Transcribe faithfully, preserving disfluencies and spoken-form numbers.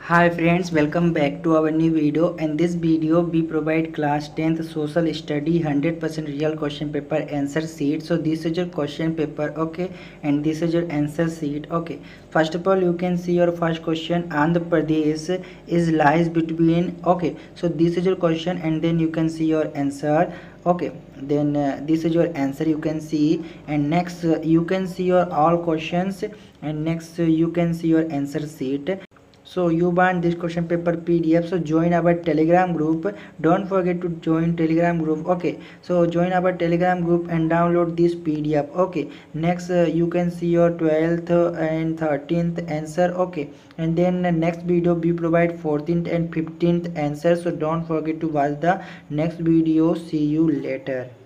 Hi friends, welcome back to our new video. In this video we provide class tenth social study one hundred percent real question paper answer sheet. So this is your question paper, okay, and this is your answer sheet, okay. First of all, you can see your first question. Andhra Pradesh is lies between, okay, so this is your question and then you can see your answer, okay. Then uh, this is your answer you can see, and next uh, you can see your all questions, and next uh, you can see your answer sheet. So you want this question paper P D F, so join our telegram group. Don't forget to join telegram group, okay. So join our telegram group and download this P D F, okay. Next uh, you can see your twelfth and thirteenth answer, okay. And then uh, next video we provide fourteenth and fifteenth answer, so don't forget to watch the next video. See you later.